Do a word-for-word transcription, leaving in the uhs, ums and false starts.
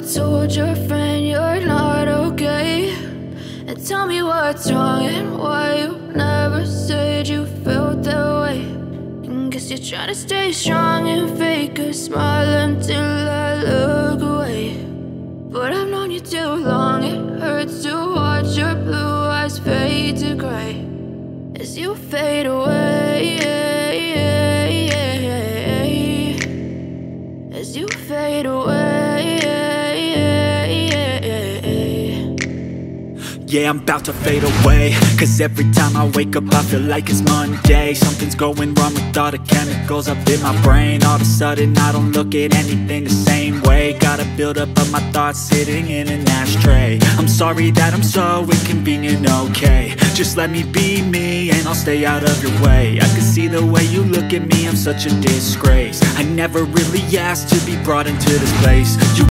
told your friend you're not okay? And tell me what's wrong and why you never said you felt that way. And guess you're trying to stay strong and fake a smile until I look away. But I've known you too long, it hurts to watch your blue eyes fade to gray as you fade away, as you fade away. Yeah, I'm about to fade away, cause every time I wake up I feel like it's Monday. Something's going wrong with all the chemicals up in my brain. All of a sudden I don't look at anything the same way. Gotta build up of my thoughts sitting in an ashtray. I'm sorry that I'm so inconvenient, okay? Just let me be me and I'll stay out of your way. I can see the way you look at me, I'm such a disgrace. I never really asked to be brought into this place. You